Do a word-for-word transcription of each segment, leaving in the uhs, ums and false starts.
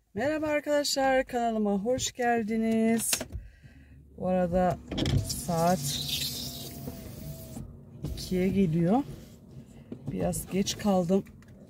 Merhaba arkadaşlar, kanalıma hoş geldiniz. Bu arada saat ikiye geliyor. Biraz geç kaldım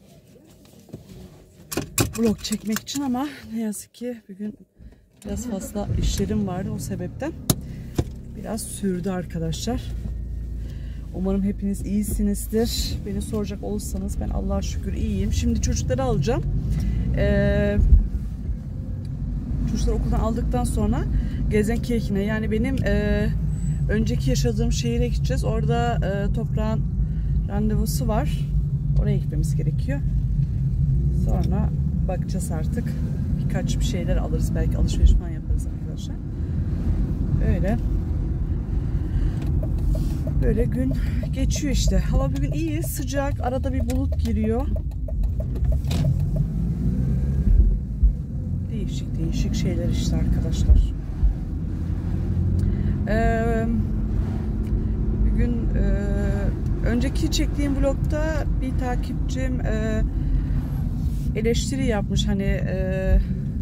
vlog çekmek için ama ne yazık ki bugün biraz fazla işlerim vardı, o sebepten biraz sürdü arkadaşlar. Umarım hepiniz iyisinizdir. Beni soracak olursanız ben Allah'a şükür iyiyim. Şimdi çocukları alacağım. Ee, çocukları okuldan aldıktan sonra Gelsenkirchen'e, yani benim e, önceki yaşadığım şehire gideceğiz. Orada e, Toprağın randevusu var. Oraya gitmemiz gerekiyor. Sonra bakacağız artık. Birkaç bir şeyler alırız. Belki alışveriş falan yaparız arkadaşlar. Öyle. Böyle gün geçiyor işte. Hava bugün iyi, sıcak. Arada bir bulut giriyor. Değişik değişik şeyler işte arkadaşlar. Ee, bugün e, önceki çektiğim vlogda bir takipçim e, eleştiri yapmış. Hani e,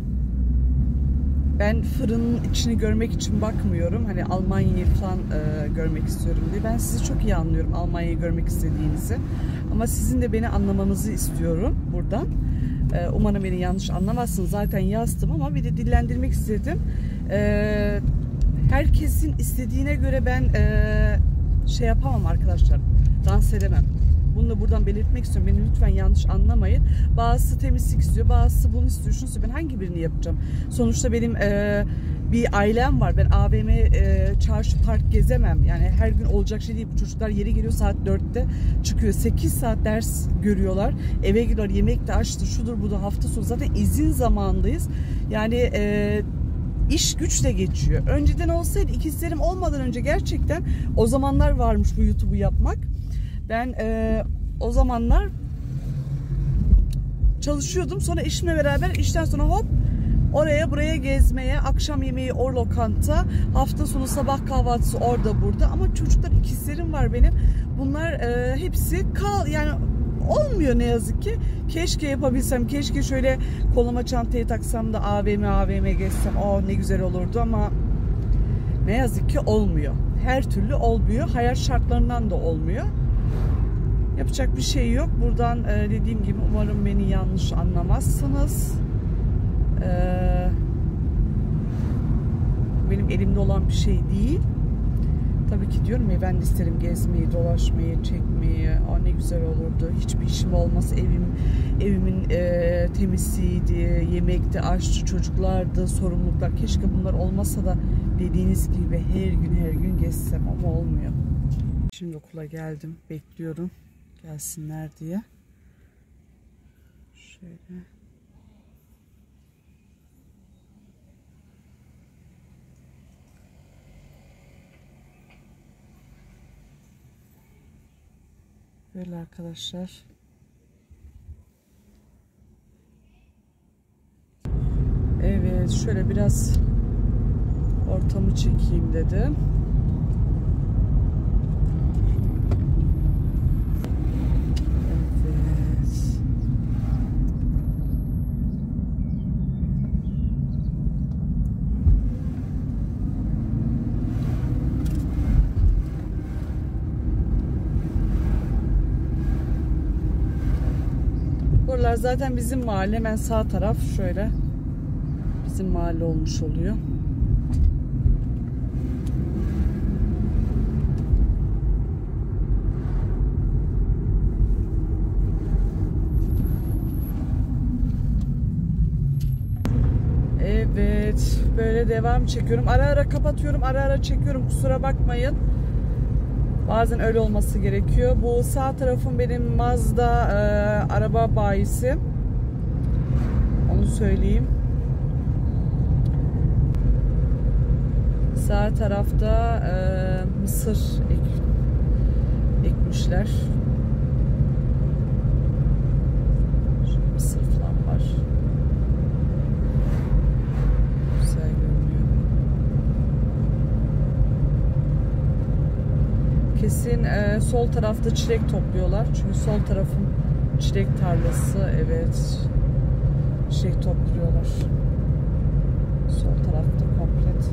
ben fırının içini görmek için bakmıyorum. Hani Almanya'yı falan e, görmek istiyorum diye. Ben sizi çok iyi anlıyorum, Almanya'yı görmek istediğinizi. Ama sizin de beni anlamanızı istiyorum buradan. E, umarım beni yanlış anlamazsınız. Zaten yazdım ama bir de dillendirmek istedim. E, herkesin istediğine göre ben e, şey yapamam arkadaşlar. Dans edemem. Bunu da buradan belirtmek istiyorum. Beni lütfen yanlış anlamayın. Bazısı temizlik istiyor, bazısı bunu istiyor, şunu istiyor. Ben hangi birini yapacağım? Sonuçta benim e, bir ailem var. Ben A V M, e, çarşı, park gezemem. Yani her gün olacak şey değil. Bu çocuklar yeri geliyor saat dörtte çıkıyor. sekiz saat ders görüyorlar. Eve geliyorlar, yemek de açtı, şudur bu da, hafta sonu. Zaten izin zamanındayız. Yani e, İş güçle geçiyor. Önceden olsaydı, ikizlerim olmadan önce gerçekten o zamanlar varmış bu YouTube'u yapmak. Ben e, o zamanlar çalışıyordum. Sonra eşimle beraber işten sonra hop oraya buraya gezmeye, akşam yemeği o lokanta, hafta sonu sabah kahvaltısı orada burada. Ama çocuklar, ikizlerim var benim. Bunlar e, hepsi kal yani olmuyor ne yazık ki. Keşke yapabilsem. Keşke şöyle koluma çantayı taksam da A V M A V M gezsem. Oh ne güzel olurdu ama ne yazık ki olmuyor. Her türlü olmuyor. Hayat şartlarından da olmuyor. Yapacak bir şey yok. Buradan e, dediğim gibi umarım beni yanlış anlamazsınız. Ee, benim elimde olan bir şey değil. Tabii ki diyorum ya, ben de isterim gezmeyi, dolaşmayı, çekmeyi. Aa, ne güzel olurdu. Hiçbir işim olmasa, evim, evimin e, temizliğiydi, yemekti, aşçı, çocuklardı, sorumluluklar. Keşke bunlar olmasa da dediğiniz gibi her gün her gün gezsem ama olmuyor. Şimdi okula geldim. Bekliyorum gelsinler diye. Şöyle. Böyle arkadaşlar. Evet, şöyle biraz ortamı çekeyim dedim. Buralar zaten bizim mahalle. Hemen sağ taraf şöyle bizim mahalle olmuş oluyor. Evet, böyle devam çekiyorum. Ara ara kapatıyorum, ara ara çekiyorum. Kusura bakmayın. Bazen öyle olması gerekiyor. Bu sağ tarafım benim Mazda e, araba bayisi. Onu söyleyeyim. Sağ tarafta e, mısır ek, ekmişler. Şöyle mısır falan var. Güzel görünüyor. Kesin e, sol tarafta çilek topluyorlar. Çünkü sol tarafım çilek tarlası. Evet. şey topluyorlar. Sol tarafta komplet.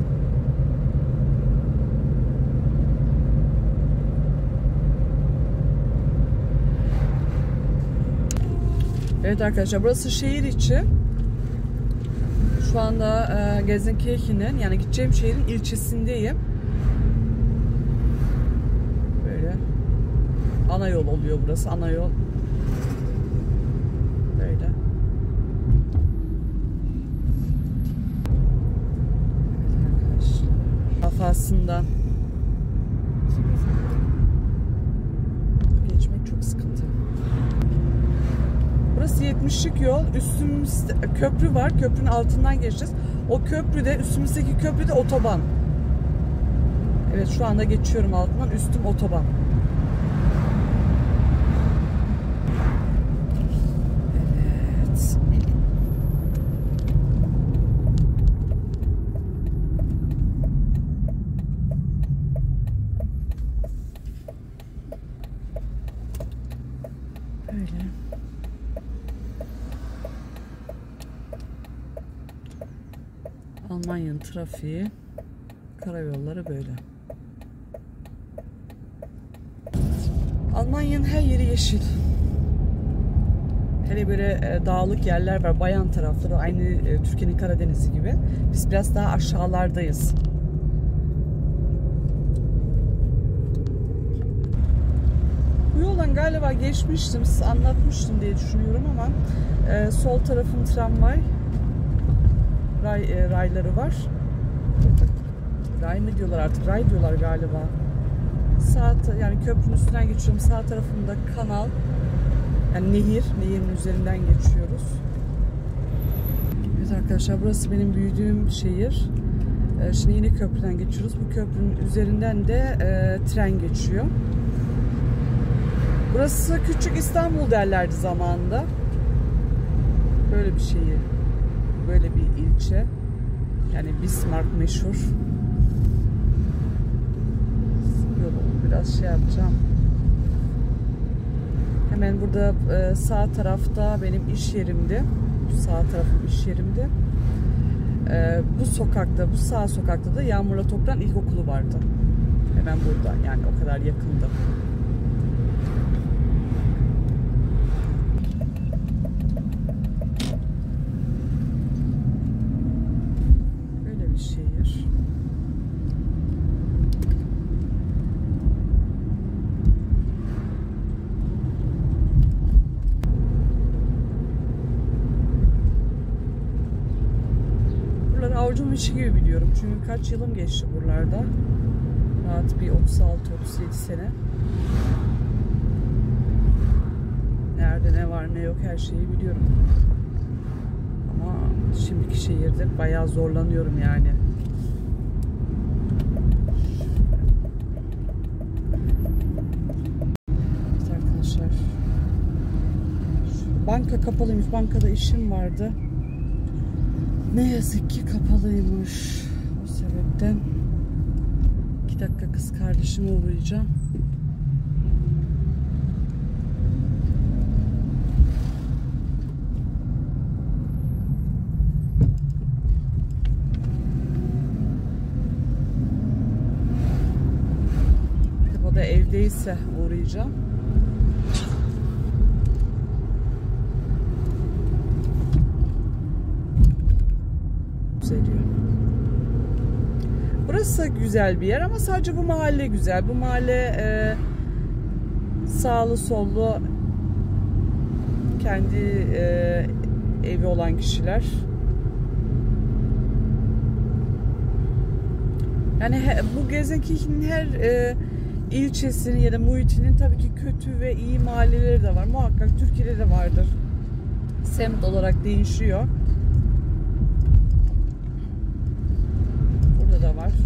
Evet arkadaşlar, burası şehir içi. Şu anda e, Gelsenkirchen'in, yani gideceğim şehrin ilçesindeyim. Böyle ana yol oluyor burası, ana yol. Böyle. Evet arkadaşlar. Kafasından geçmek çok sıkıntı. Burası yetmişlik yol. Üstümüzde köprü var. Köprünün altından geçeceğiz. O köprüde, üstümüzdeki köprüde otoban. Evet, şu anda geçiyorum altından. Üstüm otoban. Evet. Böyle. Almanya'nın trafiği, karayolları böyle. Almanya'nın her yeri yeşil. Hele böyle e, dağlık yerler var, bayan tarafları, aynı e, Türkiye'nin Karadeniz'i gibi. Biz biraz daha aşağılardayız. Bu yoldan galiba geçmiştim, size anlatmıştım diye düşünüyorum ama e, sol tarafın tramvay ray, e, rayları var. Ray mı diyorlar artık? Ray diyorlar galiba. Sağ, yani köprünün üstünden geçiyorum. Sağ tarafında kanal, yani nehir, nehirin üzerinden geçiyoruz. Evet arkadaşlar, burası benim büyüdüğüm şehir. E, şimdi yine köprüden geçiyoruz. Bu köprünün üzerinden de e, tren geçiyor. Burası küçük İstanbul derlerdi zamanında. Böyle bir şehir. Böyle bir ilçe. Yani Bismarck meşhur. Yolu biraz şey yapacağım. Hemen burada sağ tarafta benim iş yerimdi. Sağ tarafım iş yerimdi. Bu sokakta, bu sağ sokakta da Yağmurla Toprağın İlkokulu vardı. Hemen burada, yani o kadar yakındı. Avucumun içi gibi biliyorum. Çünkü kaç yılım geçti buralarda. Rahat bir otuz altı otuz yedi sene. Nerede ne var ne yok her şeyi biliyorum. Ama şimdiki şehirde bayağı zorlanıyorum yani. Evet arkadaşlar. Banka kapalıymış. Bankada işim vardı. Ne yazık ki kapalıymış. O sebepten iki dakika kız kardeşime uğrayacağım. O da evdeyse uğrayacağım. Burası güzel bir yer ama sadece bu mahalle güzel. Bu mahalle e, sağlı sollu kendi e, evi olan kişiler. Yani he, bu Gelsenkirchen'in her e, ilçesinin ya da muhitinin tabii ki kötü ve iyi mahalleleri de var. Muhakkak Türkiye'de de vardır. Semt olarak değişiyor. Da var.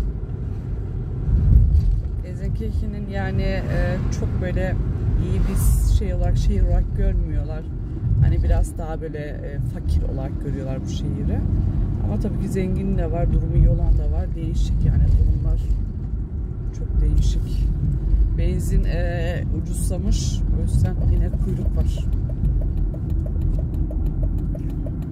Gelsenkirchen'in yani e, çok böyle iyi bir şey olarak, şehir olarak görmüyorlar. Hani biraz daha böyle e, fakir olarak görüyorlar bu şehri. Ama tabii ki zengin de var, durumu iyi olan da var. Değişik yani durumlar. Çok değişik. Benzin e, ucuzlamış. O yüzden yine kuyruk var.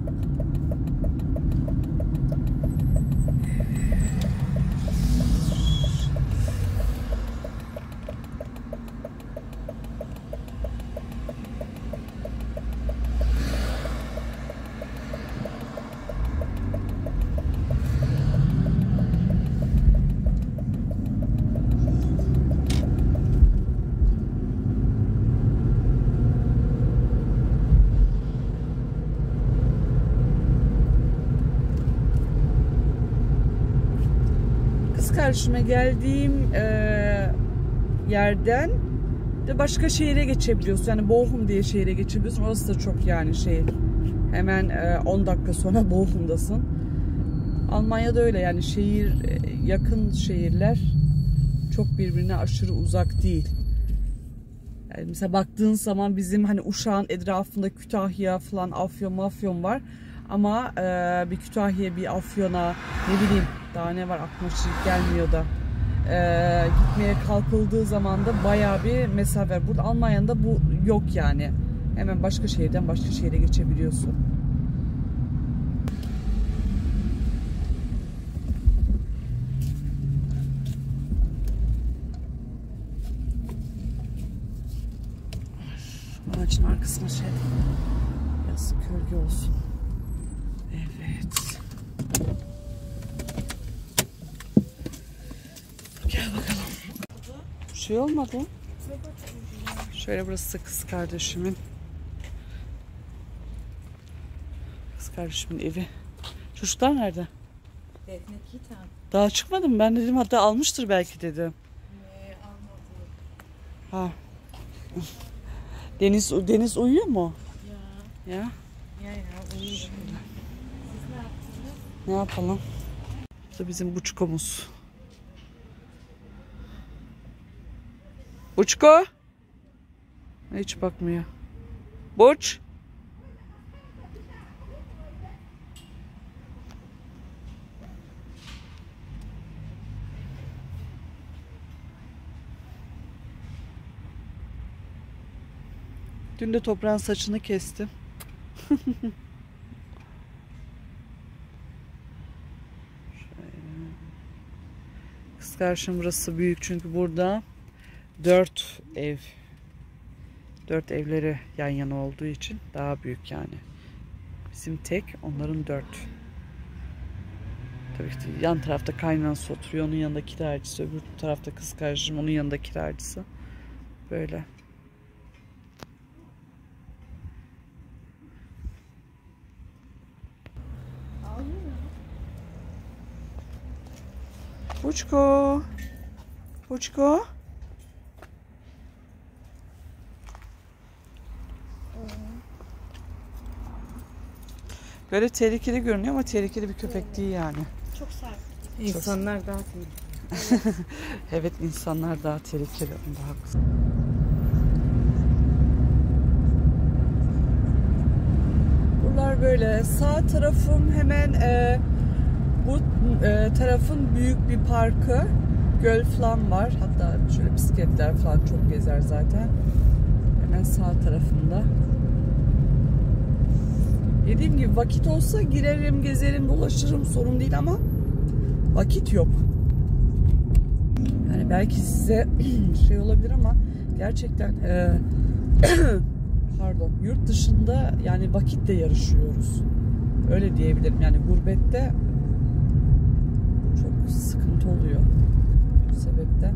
kız kardeşime geldiğim e, yerden de başka şehire geçebiliyorsun. Yani Bochum diye şehire geçebiliyorsun. Orası da çok yani şey. Hemen e, on dakika sonra Bochum'dasın. Almanya'da öyle yani şehir yakın şehirler çok birbirine aşırı uzak değil. Yani mesela baktığın zaman bizim hani Uşak'ın etrafında Kütahya falan, Afyon, Mafyon var. Ama e, bir Kütahya, bir Afyon'a ne bileyim daha ne var aklıma şey gelmiyor da e, gitmeye kalkıldığı zaman da bayağı bir mesafe var. Burada Almanya'da bu yok yani. Hemen başka şehirden başka şehire geçebiliyorsun. Ağacın arkasına şey biraz gölge olsun. Evet. Gel bakalım. Bir şey olmadı. Şöyle burası kız kardeşimin. Kız kardeşimin evi. Çocuklar nerede? Daha çıkmadım. Ben dedim hatta almıştır belki dedim. Ha. Deniz Deniz uyuyor mu? Ya. Ya. Ya ya uyuyor. Siz ne yaptınız? Ne yapalım? Bu da bizim buçkomuz. Buçko? Hiç bakmıyor. Buç. Dün de toprağın saçını kestim. Kız kardeşim burası büyük çünkü burada dört ev. Dört evleri yan yana olduğu için daha büyük yani. Bizim tek, onların dört. Tabii ki yan tarafta kaynanası oturuyor, onun yanında kiracısı, öbür tarafta kız kardeşim, onun yanında kiracısı. Böyle. Buçko. Buçko. Böyle tehlikeli görünüyor ama tehlikeli bir köpek değil yani. Çok sert. İnsanlar daha tehlikeli. Evet. Evet, insanlar daha tehlikeli. Daha haklısın. Buralar böyle. Sağ tarafım hemen e, bu e, tarafın büyük bir parkı. Göl falan var. Hatta şöyle bisikletler falan çok gezer zaten. Hemen sağ tarafında. Dediğim gibi vakit olsa girerim, gezerim, dolaşırım, sorun değil ama vakit yok. Yani belki size şey olabilir ama gerçekten e, pardon, yurt dışında yani vakitle yarışıyoruz. Öyle diyebilirim. Yani gurbette çok sıkıntı oluyor bu sebepten.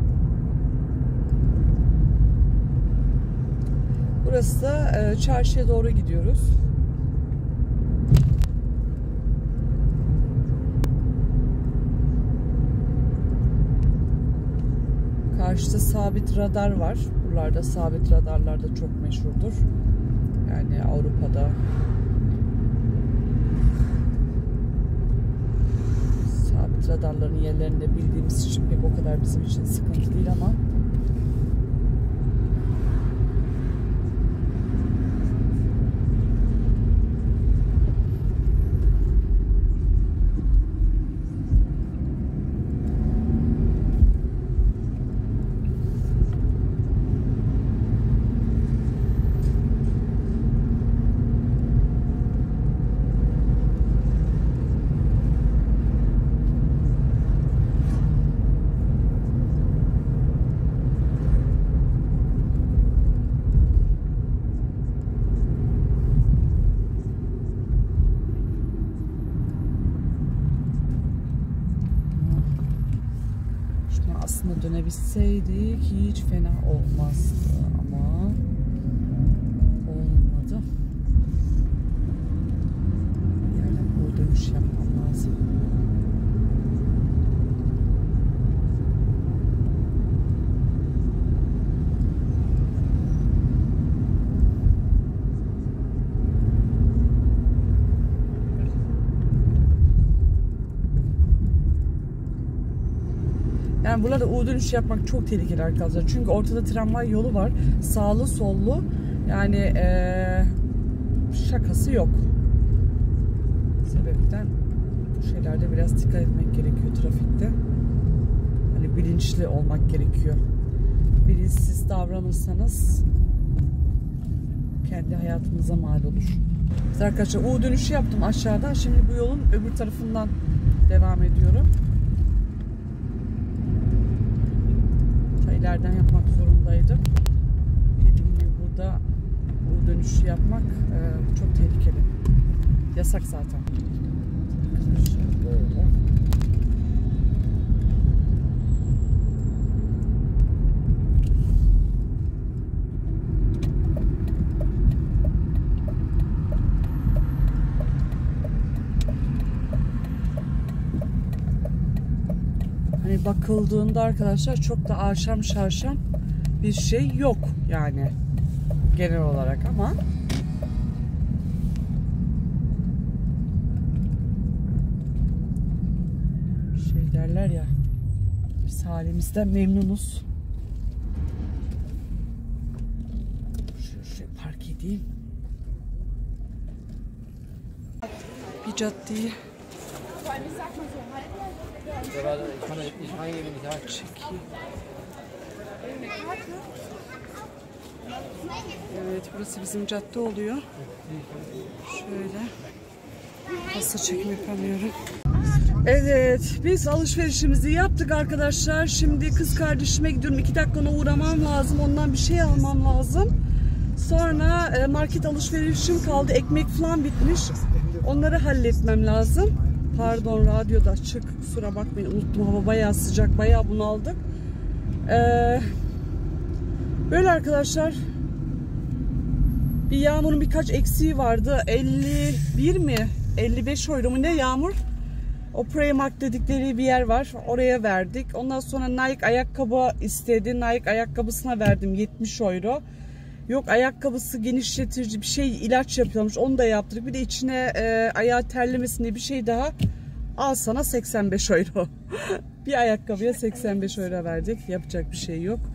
Burası da e, çarşıya doğru gidiyoruz. Karşıda sabit radar var. Buralarda sabit radarlar da çok meşhurdur. Yani Avrupa'da. Sabit radarların yerlerini de bildiğimiz için pek o kadar bizim için sıkıntı değil ama aslında dönebilseydik hiç fena olmazdı ama olmadı. Bir yerden bu dönüş yapmam lazım. Yani buralarda U dönüş yapmak çok tehlikeli arkadaşlar. Çünkü ortada tramvay yolu var. Sağlı sollu. Yani ee, şakası yok. Sebepten bu şeylerde biraz dikkat etmek gerekiyor trafikte. Hani bilinçli olmak gerekiyor. Bilinçsiz davranırsanız kendi hayatınıza mal olur. İşte arkadaşlar U dönüşü yaptım aşağıdan. Şimdi bu yolun öbür tarafından devam ediyorum. Ta ileriden yapmak zorundaydım. Dediğim gibi burada U dönüşü yapmak e, çok tehlikeli. Yasak zaten. Arkadaşlar böyle. Hani bakıldığında arkadaşlar çok da aşam şarşam bir şey yok yani genel olarak ama şey derler ya, biz halimizden memnunuz. Şöyle, şöyle park edeyim. Bir caddeyi çekeyim. Evet, burası bizim cadde oluyor. Şöyle. Fazla çekim yapamıyorum. Evet, biz alışverişimizi yaptık arkadaşlar. Şimdi kız kardeşime gidiyorum. iki dakika ona uğramam lazım. Ondan bir şey almam lazım. Sonra market alışverişim kaldı. Ekmek falan bitmiş. Onları halletmem lazım. Pardon, radyoda açık. Kusura bakmayın, unuttum. Hava bayağı sıcak. Bayağı bunaldık. Ee, böyle arkadaşlar. Bir Yağmur'un birkaç eksiği vardı. elli bir mi? elli beş euro mu ne Yağmur? O Primark dedikleri bir yer var. Oraya verdik. Ondan sonra Nike ayakkabı istedi. Nike ayakkabısına verdim yetmiş euro. Yok, ayakkabısı genişletici bir şey, ilaç yapıyormuş. Onu da yaptırdık. Bir de içine e, ayağı terlemesin diye bir şey daha. Al sana seksen beş euro. Bir ayakkabıya seksen beş euro verdik. Yapacak bir şey yok.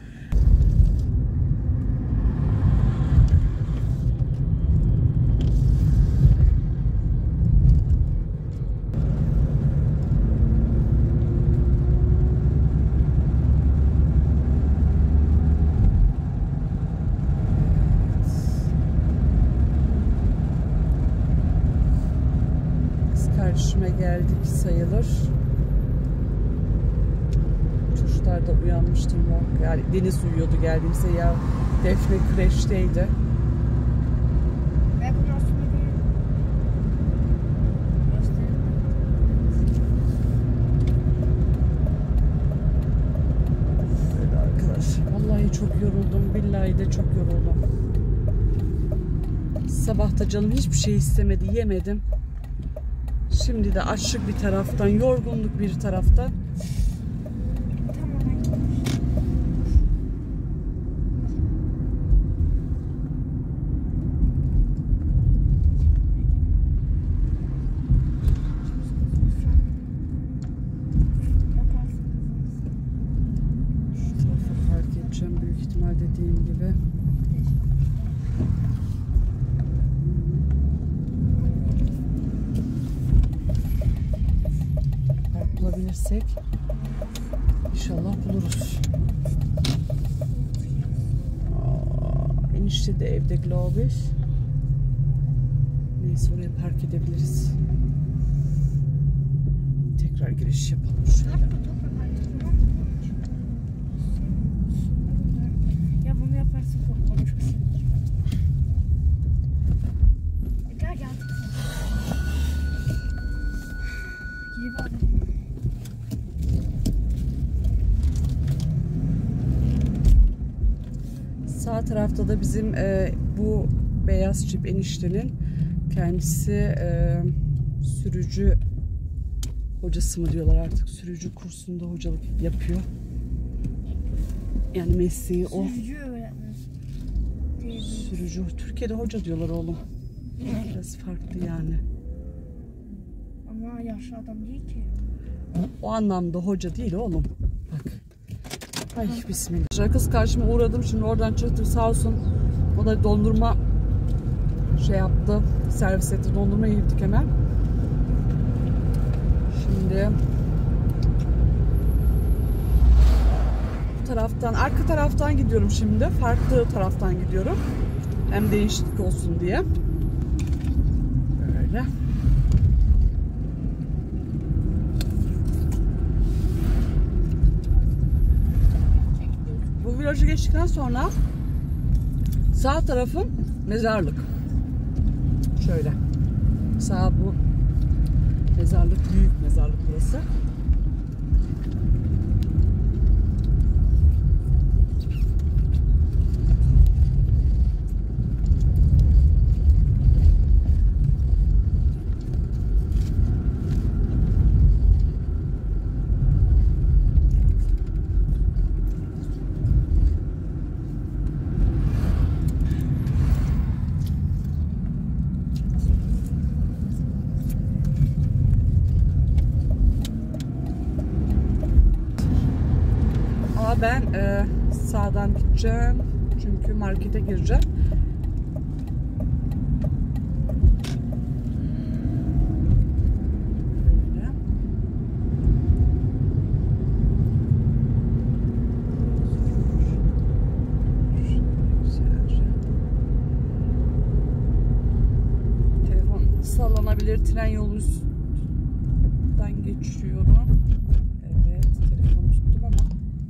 Kardeşime geldik sayılır. Çocuklar da uyanmıştır muhakkak. Yani Deniz uyuyordu geldiğimizde, ya Defne kreşteydi. Böyle arkadaşlar. Vallahi çok yoruldum. Billahi de çok yoruldum. Sabah da canım hiçbir şey istemedi. Yemedim. Şimdi de açlık bir taraftan, yorgunluk bir taraftan. Şu tarafa park edeceğim büyük ihtimal dediğim gibi. Bulabilirsek inşallah buluruz. Aa, enişte de evde glaube ich. Neyse, oraya park edebiliriz. Tekrar giriş yapalım şöyle. Ya bunu yaparsın, çok konuşursun. Gel gel. İyi bak. Sağ tarafta da bizim e, bu beyaz Jeep eniştenin kendisi e, sürücü hocası mı diyorlar artık, sürücü kursunda hocalık yapıyor. Yani mesleği o. Sürücü öğretmen. Sürücü. Türkiye'de hoca diyorlar oğlum. Biraz farklı yani. Ama yaşlı adam değil ki. O anlamda hoca değil oğlum. Bak. Ay bismillah. Kız karşıma uğradım. Şimdi oradan çıktık sağ olsun. O da dondurma şey yaptı. Servis etti. Dondurma yedik hemen. Şimdi bu taraftan, arka taraftan gidiyorum şimdi. Farklı taraftan gidiyorum. Hem değişiklik olsun diye. Böyle. Bu virajı geçtikten sonra sağ tarafım mezarlık. Şöyle. Sağ bu mezarlık, büyük mezarlık burası. Ben e, sağdan gideceğim çünkü markete gireceğim. Böyle. Telefon sallanabilir. Tren yolu üstünden geçiyorum. Evet, telefonu tuttum ama.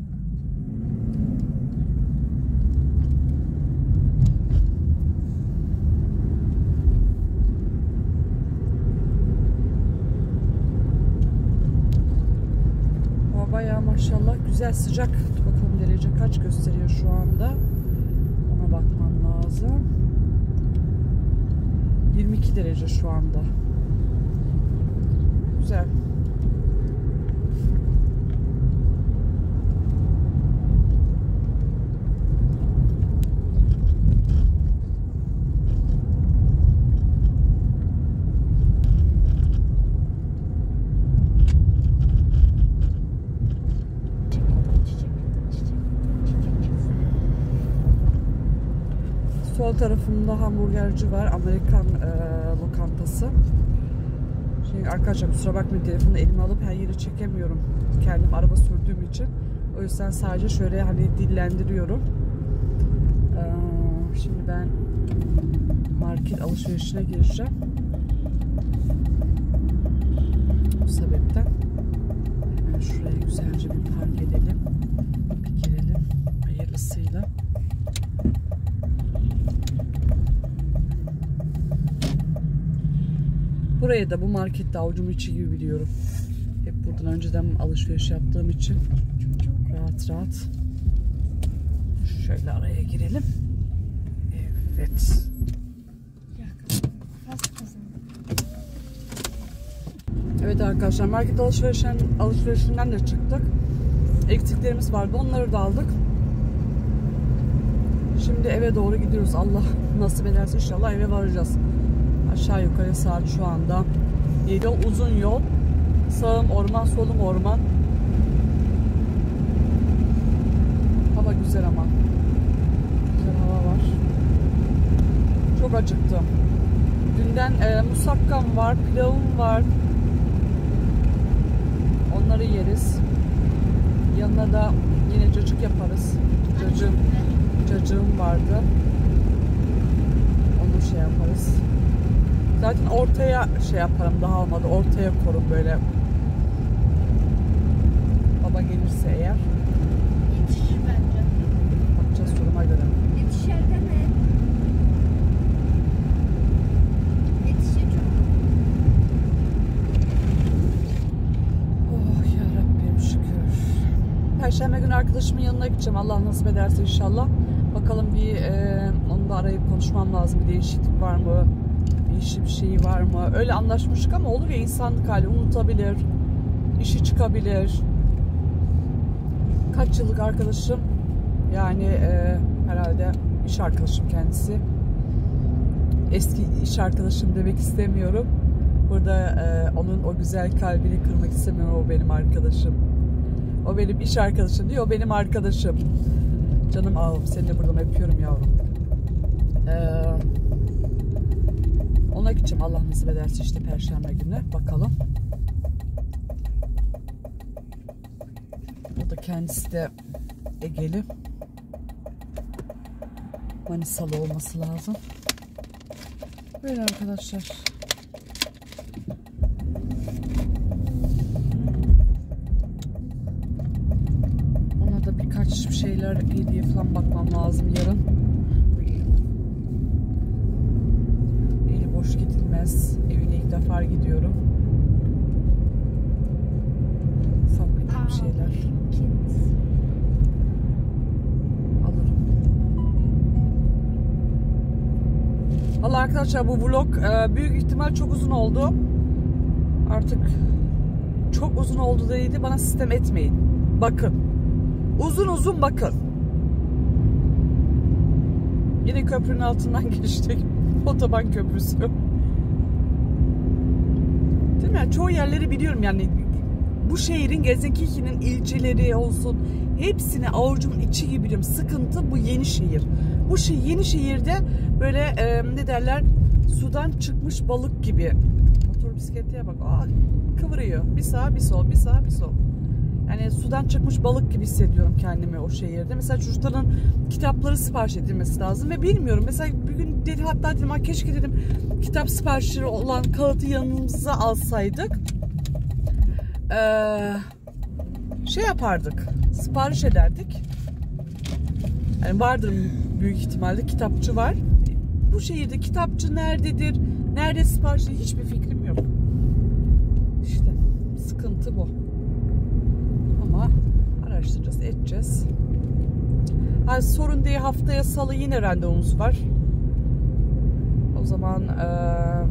Bayağı maşallah güzel, sıcak. Bakalım derece kaç gösteriyor şu anda. Ona bakmam lazım. yirmi iki derece şu anda. Güzel. Sol tarafımda hamburgerci var. Amerikan e, lokantası. Şimdi arkadaşlar kusura bakmayın, telefonu elime alıp her yeri çekemiyorum. Kendim araba sürdüğüm için. O yüzden sadece şöyle hani dillendiriyorum. Ee, şimdi ben market alışverişine gireceğim. Bu sebepten hemen şuraya güzelce bir park edelim. Bir girelim hayırlısıyla. Burayı da bu markette avucumun içi gibi biliyorum. Hep buradan önceden alışveriş yaptığım için rahat rahat. Şöyle araya girelim. Evet. Evet arkadaşlar, market alışverişinden, alışverişinden de çıktık. Eksiklerimiz vardı, onları da aldık. Şimdi eve doğru gidiyoruz. Allah nasip ederse inşallah eve varacağız. Aşağı yukarı saat şu anda yedi. Uzun yol. Sağım orman, solum orman. Hava güzel ama. Güzel hava var. Çok acıktım. Dünden e, musakkam var, pilavım var. Onları yeriz. Yanına da yine cacık yaparız. Cacığım, cacığım vardı. Onu şey yaparız. Zaten ortaya şey yaparım, daha olmadı. Ortaya korum böyle. Baba gelirse eğer. Yetişir bence. Bakacağız duruma göre. Yetişir deme. Yetişir çok. Oh yarabbim şükür. Perşembe günü arkadaşımın yanına gideceğim. Allah nasip ederse inşallah. Bakalım bir e, onu da arayıp konuşmam lazım. Bir değişiklik var mı? Bir işi bir şeyi var mı? Öyle anlaşmıştık ama olur ya, insanlık hali, unutabilir. İşi çıkabilir. Kaç yıllık arkadaşım. Yani e, herhalde iş arkadaşım kendisi. Eski iş arkadaşım demek istemiyorum. Burada e, onun o güzel kalbini kırmak istemiyorum. O benim arkadaşım. O benim iş arkadaşım diyor. O benim arkadaşım. Canım ağım. Seni de buradan öpüyorum yavrum. Ee, ona gideceğim Allah nasip ederse işte Perşembe günü. Bakalım. O da kendisi de Egeli. Manisalı olması lazım. Böyle arkadaşlar. Ona da birkaç şeyler hediye falan bakmam lazım yarın. Eli boş gidilmez. Evine ilk defa gidiyorum. Ufak bir şeyler. Vallahi arkadaşlar bu vlog büyük ihtimal çok uzun oldu. Artık çok uzun oldu dedi. Bana sistem etmeyin. Bakın. Uzun uzun bakın. Yine köprünün altından geçtik. Otoban köprüsü. Değil mi? Yani çoğu yerleri biliyorum yani. Bu şehrin Gelsenkirchen'in ilçeleri olsun. Hepsini avucumun içi gibi biliyorum. Sıkıntı bu Yenişehir. Bu şey Yenişehir'de böyle e, ne derler sudan çıkmış balık gibi. Motor bisikletiye bak. Aa, kıvırıyor. Bir sağ bir sol, bir sağ bir sol. Yani sudan çıkmış balık gibi hissediyorum kendimi o şehirde. Mesela çocukların kitapları sipariş edilmesi lazım ve bilmiyorum. Mesela bir gün dedi hatta dedim keşke dedim kitap siparişleri olan kağıtı yanımıza alsaydık. Ee, şey yapardık. Sipariş ederdik. Yani vardır büyük ihtimalle kitapçı var. Bu şehirde kitapçı nerededir? Nerede sipariş edilir? Hiçbir fikrim yok. İşte sıkıntı bu. Ama araştıracağız, edeceğiz. Ha, sorun değil, haftaya salı yine randevumuz var. O zaman ee,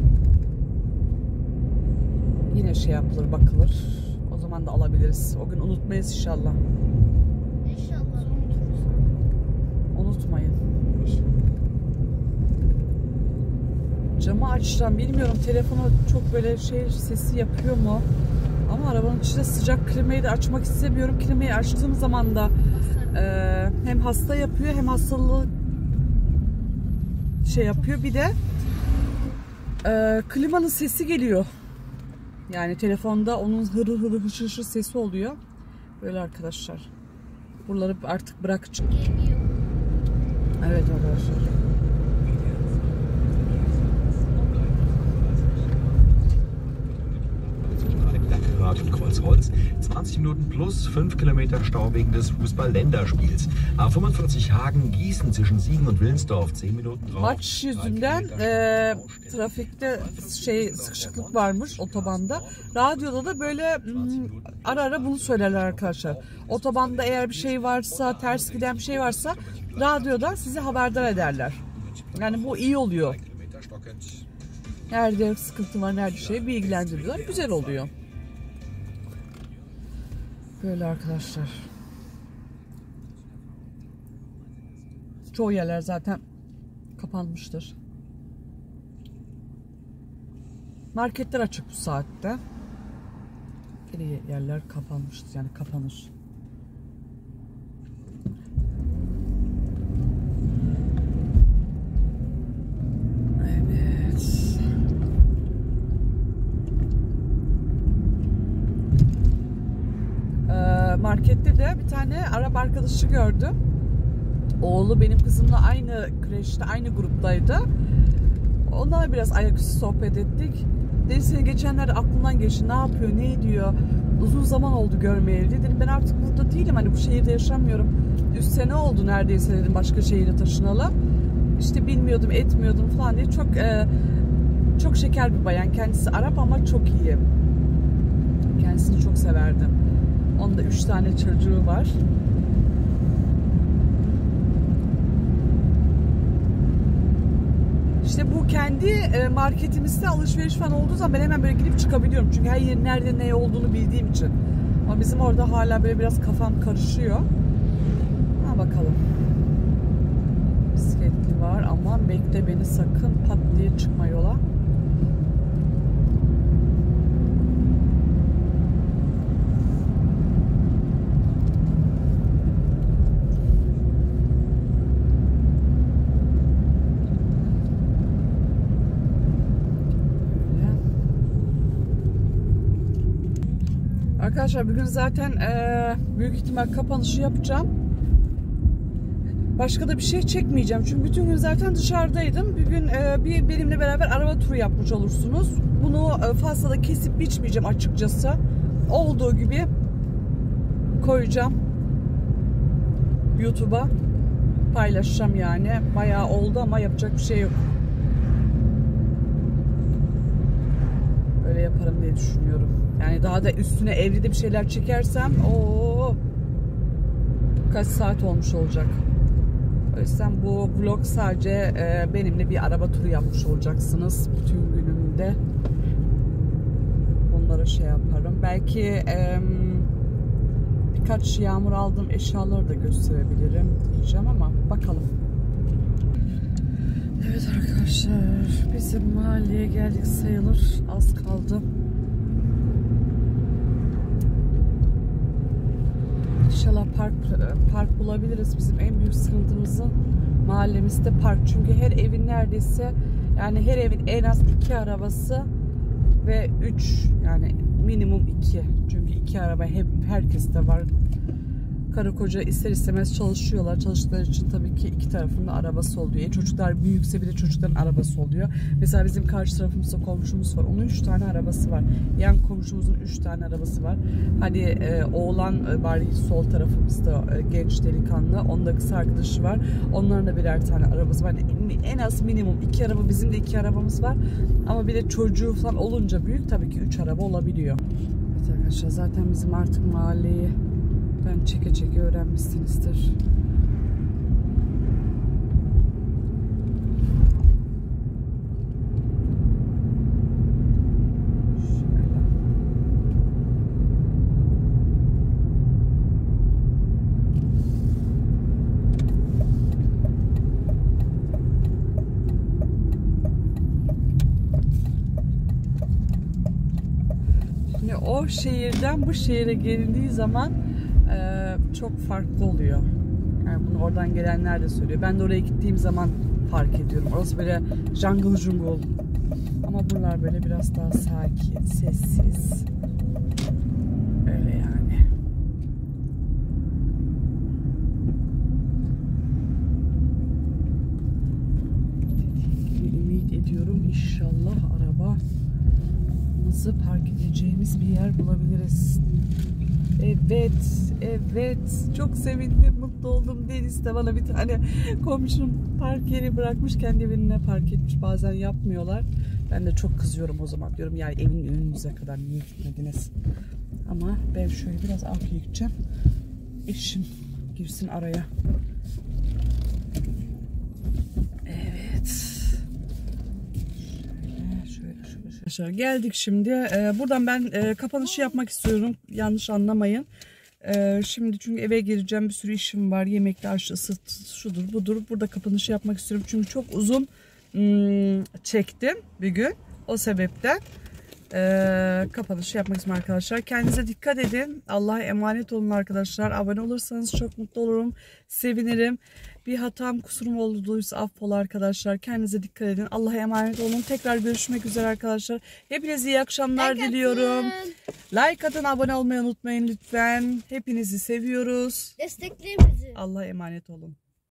yine şey yapılır, bakılır. O zaman da alabiliriz. O gün unutmayız inşallah. İnşallah unuturuz. Unutmayın. Camı açacağım. Bilmiyorum telefonu çok böyle şey sesi yapıyor mu? Ama arabanın içinde sıcak klimayı da açmak istemiyorum. Klimayı açtığım zaman da e, hem hasta yapıyor hem hastalığı şey yapıyor. Bir de e, klimanın sesi geliyor. Yani telefonda onun hırı hırı hışır hışır sesi oluyor. Böyle arkadaşlar. Buraları artık bırakacağım. Geliyor. Evet arkadaşlar. Kreuzholz, zwanzig Minuten plus fünf Kilometer Stau wegen des Fußball-Länderspiels. A fünfundvierzig Hagen Gießen zwischen Siegen und Wilnsdorf zehn Minuten drauf. Maç yüzünden e, trafikte şey sıkışıklık varmış otobanda. Radyoda da böyle m, ara ara bunu söylerler arkadaşlar. Otobanda eğer bir şey varsa, ters giden bir şey varsa radyoda sizi haberdar ederler. Yani bu iyi oluyor. Nerede sıkıntı var, nerede şey bilgilendiriyorlar. Güzel oluyor. Böyle arkadaşlar. Çoğu yerler zaten kapanmıştır. Marketler açık bu saatte. Geri yerler kapanmıştır, yani kapanır. Evet. Markette de bir tane Arap arkadaşı gördüm. Oğlu benim kızımla aynı kreşte, aynı gruptaydı. Onlarla biraz ayaküstü sohbet ettik. Dedi seni geçenlerde aklımdan geçti. Ne yapıyor, ne ediyor? Uzun zaman oldu görmeyeli. Dedim ben artık burada değilim. Hani bu şehirde yaşamıyorum. üç sene oldu neredeyse dedim başka şehire taşınalı. İşte bilmiyordum, etmiyordum falan diye. Çok e, çok şeker bir bayan. Kendisi Arap ama çok iyi. Kendisini çok severdim. Onda üç tane çocuğu var. İşte bu kendi marketimizde alışveriş falan olduğu zaman ben hemen böyle gidip çıkabiliyorum. Çünkü her yerin nerede ne olduğunu bildiğim için. Ama bizim orada hala böyle biraz kafam karışıyor. Ha bakalım. Bisikletli var. Aman bekle beni sakın pat diye çıkma yola. Arkadaşlar bugün zaten e, büyük ihtimal kapanışı yapacağım. Başka da bir şey çekmeyeceğim. Çünkü bütün gün zaten dışarıdaydım. Bugün e, bir benimle beraber araba turu yapmış olursunuz. Bunu e, fazla da kesip biçmeyeceğim açıkçası. Olduğu gibi koyacağım YouTube'a. Paylaşacağım yani. Bayağı oldu ama yapacak bir şey yok. Öyle yaparım diye düşünüyorum. Yani daha da üstüne evde bir şeyler çekersem o kaç saat olmuş olacak. O yüzden bu vlog sadece e, benimle bir araba turu yapmış olacaksınız bütün günümde. Onlara şey yaparım. Belki e, birkaç yağmur aldığım eşyaları da gösterebilirim diyeceğim ama bakalım. Evet arkadaşlar, bizim mahalleye geldik sayılır. Az kaldı. İnşallah park park bulabiliriz. Bizim en büyük sıkıntımızı mahallemizde park. Çünkü her evin neredeyse, yani her evin en az iki arabası ve üç, yani minimum iki. Çünkü iki araba hep herkeste var. Karı koca ister istemez çalışıyorlar. Çalıştıkları için tabii ki iki tarafında arabası oluyor. E çocuklar büyükse bir de çocukların arabası oluyor. Mesela bizim karşı tarafımızda komşumuz var. Onun üç tane arabası var. Yan komşumuzun üç tane arabası var. Hadi e, oğlan e, bari sol tarafımızda e, genç delikanlı. Onda kız arkadaşı var. Onların da birer tane arabası var. Yani en az minimum iki araba. Bizim de iki arabamız var. Ama bir de çocuğu falan olunca büyük, tabii ki üç araba olabiliyor. Evet arkadaşlar, zaten bizim artık mahalleyi ben çeke çeke öğrenmişsinizdir. Şimdi o şehirden bu şehire gelindiği zaman Ee, çok farklı oluyor. Yani bunu oradan gelenler de söylüyor. Ben de oraya gittiğim zaman fark ediyorum. Orası böyle jungle jungle. Ama buralar böyle biraz daha sakin, sessiz. Öyle yani. Dediğim gibi ümit ediyorum inşallah arabamızı park edeceğimiz bir yer bulabiliriz. Evet, evet. Çok sevindim, mutlu oldum. Deniz de bana bir tane komşum park yeri bırakmış, kendi evine park etmiş. Bazen yapmıyorlar. Ben de çok kızıyorum o zaman. Diyorum ya, evin önünüze kadar niye gitmediniz? Ama ben şöyle biraz arkaya gideceğim. Eşim girsin araya. Evet. Arkadaşlar geldik şimdi. Ee, buradan ben e, kapanışı yapmak istiyorum. Yanlış anlamayın. Ee, şimdi çünkü eve gireceğim. Bir sürü işim var. Yemekli, aşısı, şudur budur. Burada kapanışı yapmak istiyorum. Çünkü çok uzun ım, çektim bir gün. O sebepten e, kapanışı yapmak istiyorum arkadaşlar. Kendinize dikkat edin. Allah'a emanet olun arkadaşlar. Abone olursanız çok mutlu olurum. Sevinirim. Bir hatam, kusurum olduysa affola arkadaşlar. Kendinize dikkat edin. Allah'a emanet olun. Tekrar görüşmek üzere arkadaşlar. Hepinize iyi akşamlar like diliyorum. Atın. Like atın, abone olmayı unutmayın lütfen. Hepinizi seviyoruz. Destekleyin bizi. Allah'a emanet olun.